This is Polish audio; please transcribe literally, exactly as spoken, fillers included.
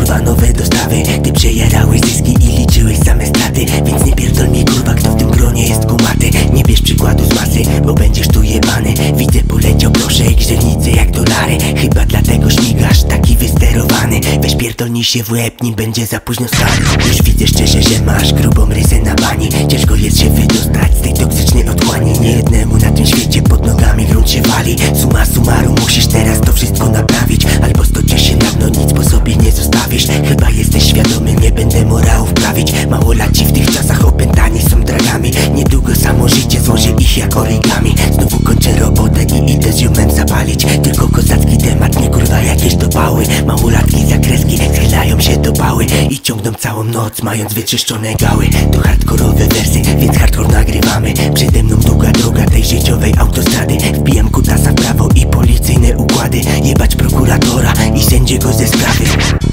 kurwa nowe dostawy. Ty przejarałeś zyski i liczyłeś same straty. Więc nie pierdol mi kurwa, kto w tym gronie jest kumaty. Nie bierz przykładu z masy, bo będziesz tu jebany. Widzę poleciał proszek, źrenice jak dolary. Chyba dlatego śmigasz taki wysterowany. Weź pierdolnij się w łeb, nim będzie za późno stary. Już widzę szczerze, że masz grubą rysę na bani. Ciężko jest się wydostać z tej toksycznej otchłani. Niejednemu na tym świecie pod nogami grunt się wali. Summa summarum musisz teraz to wszystko naprawić. Albo stoczysz się na dno, nic po sobie nie zostawisz. Chyba jesteś świadomy, nie będę morałów prawić. Małolaci w tych czasach opętani są dragami. Niedługo samo życie złoży ich jak origami. Znowu kończę robotę i idę z ziomem zapalić. Tylko kozacki temat, nie kurwa jakieś dopały. Małolatki za kreski schylają się do pały i ciągną całą noc, mając wyczyszczone gały. To hardkorowe wersy, więc hardcore nagrywamy. Przede mną długa droga tej życiowej autostrady. Wbijam kutasa w prawo i policyjne układy. Jebać prokuratora i sędziego ze sprawy.